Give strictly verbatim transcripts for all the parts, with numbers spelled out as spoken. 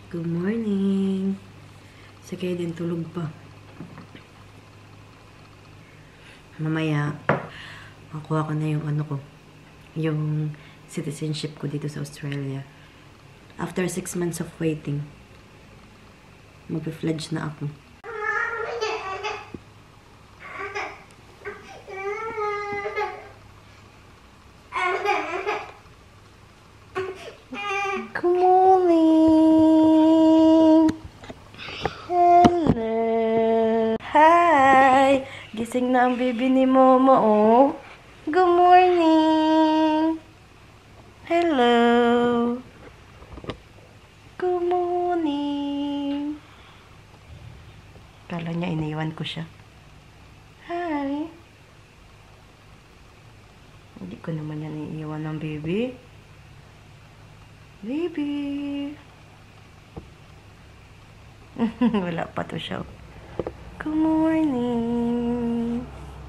Good morning. Sige din, tulog pa. Mamaya, makuha ko na yung ano ko, yung citizenship ko dito sa Australia. After six months of waiting, mag-fledge na ako. Good morning! Hello! Hi! Gising na ang baby ni Mama, oh. Good morning! Hello! Good morning! Kala niya iniwan ko siya. Hi! Hindi ko naman yan iniwan ng baby. Baby! Wala pa to siya. Good morning!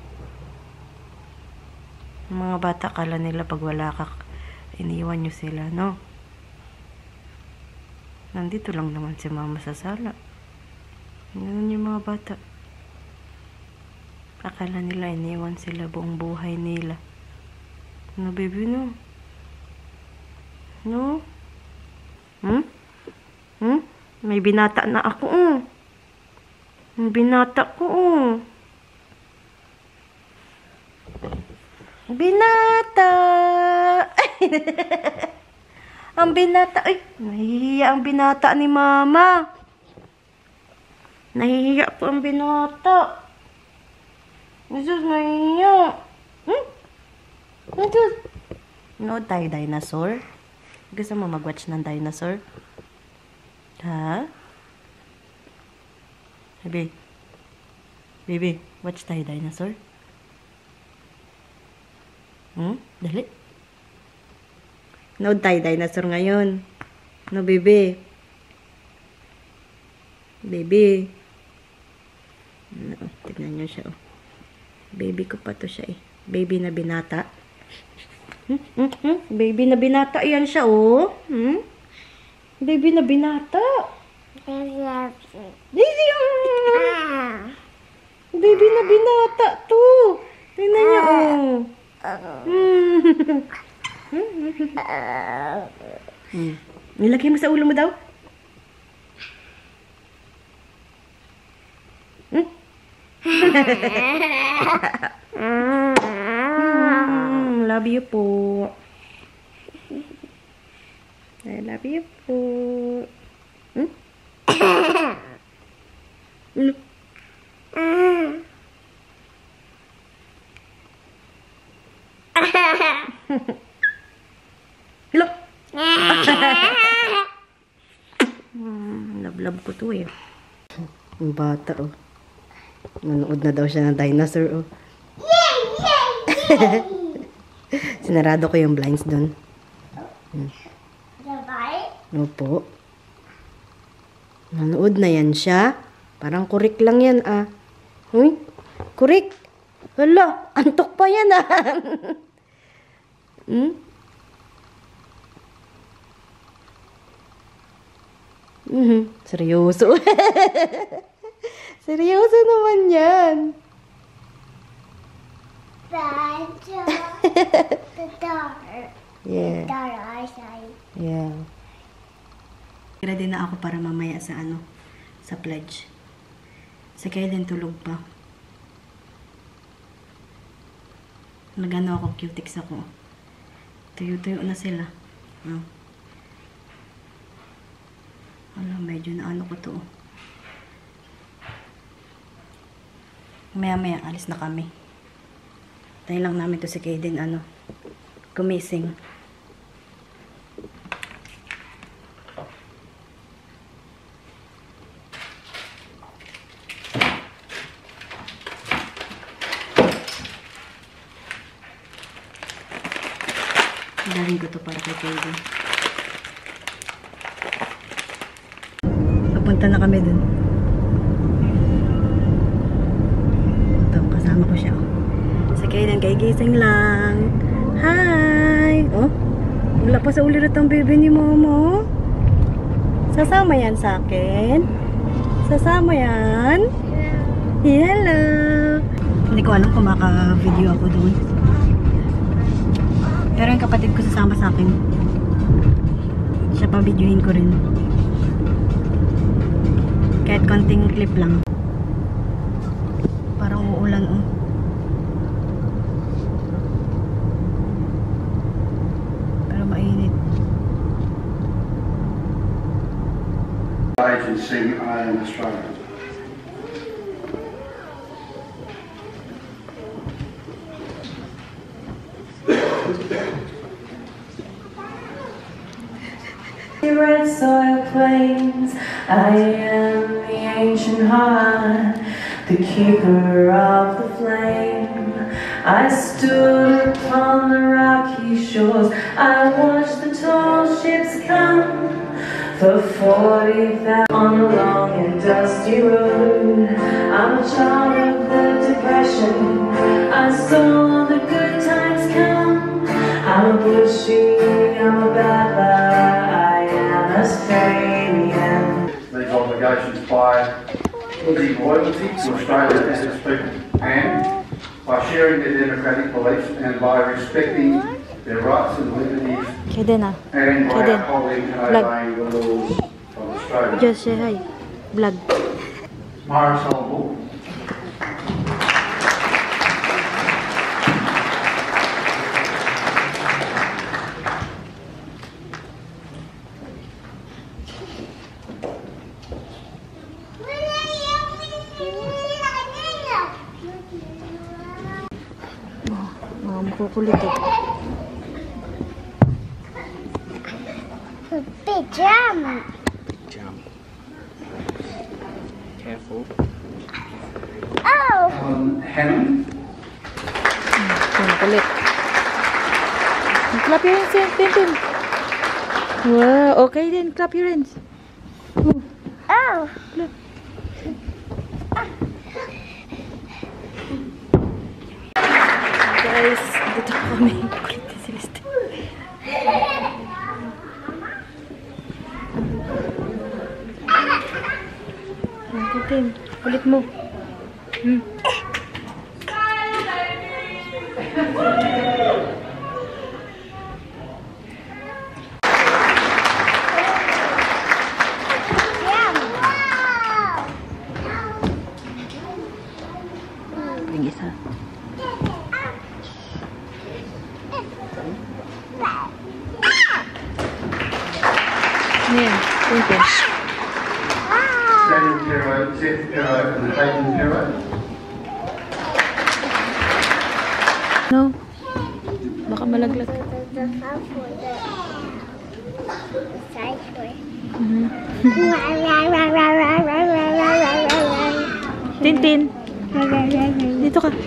Mga bata, kala nila pag wala ka, iniwan nyo sila, no? Nandito lang naman si Mama sa sala. Ganun yung mga bata. Akala nila iniwan sila buong buhay nila. No, baby, no? No? Hmm? Hmm? May binata na ako, oh. May binata ko, oh. Binata! Ang binata, ay, nahihiya ang binata ni Mama. Nahihiya po ang binata. Jesus, nahihiya. Hmm? Jesus. No, tayo dinosaur. Gusto mo mag-watch ng dinosaur? Ha? Baby. Baby, watch tayo dinosaur. Hmm? Dali. No, tayo dinosaur ngayon. No, baby. Baby. No, tignan nyo siya, oh. Baby ko pa to siya, eh. Baby na binata. Hmm? Hmm? Hmm? Baby na binata yan siya, oh. Hmm? Baby na binata. Baby, ah. Baby na binata to. Tingnan niyo, oh. Hmm. Hmm. Nilagay mo sa ulo mo daw? Hmm? Hmm, love you po. I love you po. Hmm? Hmm? Hello? hmm, love-love ko to, eh. Ang bata, oh. Nanood na daw siya ng dinosaur, oh. Yay! Yay! Yay! Sinarado ko yung blinds dun. Hmm. Opo. Nanood na yan siya. Parang kurik lang yan, ah. Huy? Kurik? Hala, antok pa yan, ah. Hmm? Mm-hmm. Seryoso. Seryoso naman yan. Yeah. Yeah. Ready na ako para mamaya sa ano, sa pledge. Si Kaiden tulog pa. Nagano ako, cutics ako. Tuyo-tuyo na sila. Oh. Alam, medyo na ano ko to. Maya-maya, alis na kami. Tayo lang namin to si Kaiden, ano, gumising. Dahin ko to para kay Kaiden. Papunta na kami dun. Ito, kasama ko siya. Si Kaiden, kay gising lang. Hi! Oh, wala pa sa ulirat ang baby ni Momo. Si Sasama yan sa akin? Sasama yan? Hello! Hindi ko alam kung maka-video ako doon. Pero yung kapatid ko sasama sa akin. Siya pa videoin ko rin. Kahit konting clip lang. Parang uulan oh. Pero mainit. Agency I am Australia. Red soil plains, I am the ancient heart, the keeper of the flame. I stood upon the rocky shores, I watched the tall ships come, the forty thousand on the long and dusty road. I'm a child of the depression, I saw the good times come. I'm a bushy, I'm a bad lad, I am Australian. These obligations by building loyalty to Australia and its people, and by sharing their democratic beliefs and by respecting their rights and liberties, Kaya din ah. and by Kaya din. upholding and Vlog. obeying the laws of Australia. Just say hi. Vlog. Myra Sullivan. Mga makukulit eh. Big jam. Jump. Careful. Oh. Um, Hannah. Mga kulit. Clap your hands, Tintin. Wow, okay din. Clap your hands. Oh. Guys, dito kami. Kulit na si Liste. Tintin, kulit mo. Hmm. Jam. Wow. Yung isa. Ano yan? Tintin. Daniel Pero, Seth Pero, and Clayton Pero. No. Baka malaglag. The half for the side for. Mhm. Tintin. Tintin, dito ka.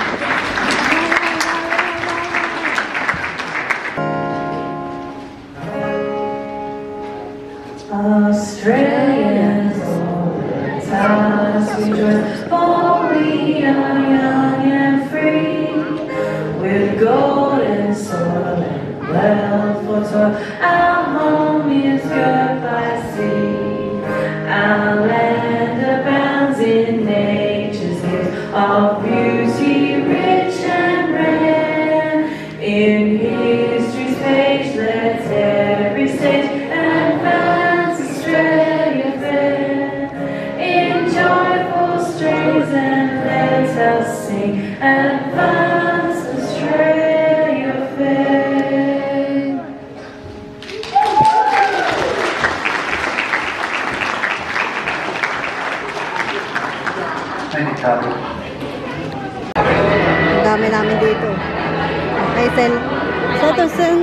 Australians always us rejoice, for we are young and free, with golden soil and wealth for toil. Our home is good by sea, our land abounds in nature's gifts of beauty rich and rare. In history's page, let every stage advance Australia fair. In joyful strains and let us sing, advance Australia fair. Thank you, Carly. Ang dami namin dito. Hi, Sel. So, to Sel.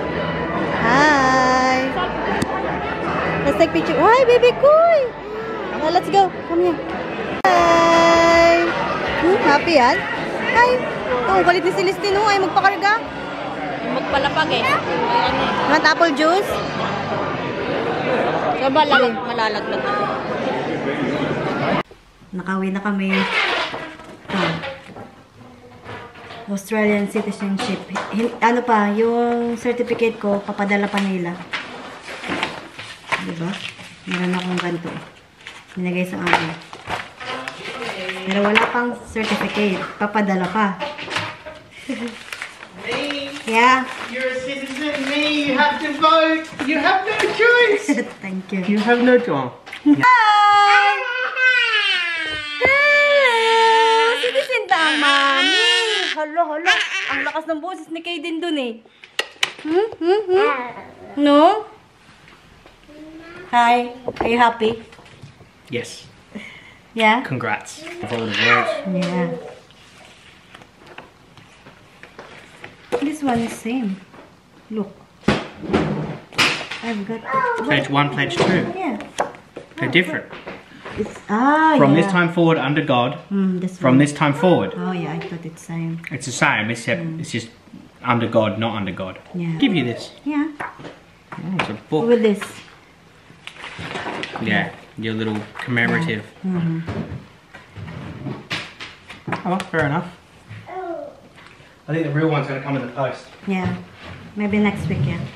Hi. Let's take picture. Hi, baby Koy. Now, let's go. Come here. Hi. Hmm, happy yan? Hi. Oh, ang kulit ni Celestine. Ay, magpakarga. Magpalapag eh. Mga apple juice. So, malalag, malalaglag na. Nakauwi na kami. Ah. Australian citizenship. Hin- ano pa, yung certificate ko, papadala pa nila. Diba? Meron akong ganito. Nilagay sa akin. Pero wala pang certificate. Papadala pa. May, Yeah. you're a citizen. May, you have to vote. You have no choice. Thank you. You have no choice. Hi! Hello! Citizen ta, mami! Hala, hala. Ang lakas ng boses ni Kaden dun eh. Hmm? Hmm? Hmm? No? Hi. Are you happy? Yes. Yeah? Congrats. Of all the words. Yeah. This one is same. Look. I've got... Pledge one, pledge two. Yeah. They're different. It's... Ah, From yeah. this time forward, under God. Mm, this From one. this time forward, Oh, yeah. I thought it's same. it's the same, except it's just under God, not under God. Yeah. Give you this. Yeah. Oh, it's a book. With this. Yeah, your little commemorative. Mm-hmm. Oh, well, fair enough. I think the real one's going to come in the post. Yeah. Maybe next week, yeah.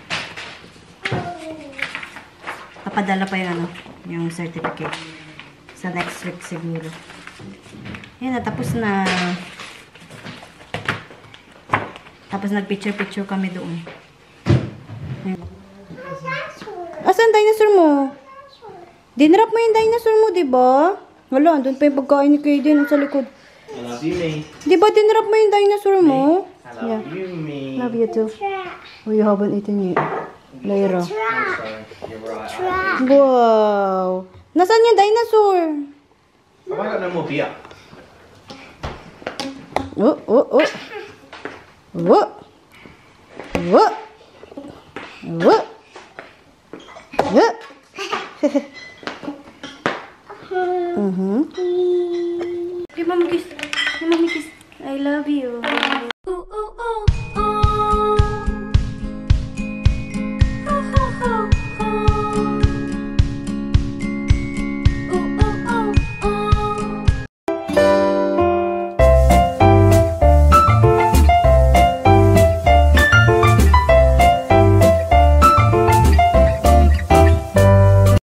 Papadala pa yung ano, yung certificate. Sa next week siguro. Yan na, tapos na. Tapos nag-picture-picture kami doon. Asan dinosaur mo? Dinrap mo yung dinosaur mo, diba? Wala, doon pa yung pagkain ni Kaden sa likod. I love you, me. Diba dinrap mo yung dinosaur mo? I love you, me. Love you too. Oh, you haven't eaten yet. Lyra. I'm sorry, you're right. Wow! Nasaan yung dinosaur? Have I got no more beer? Oh, oh, oh. Oh. Oh. Oh. Oh.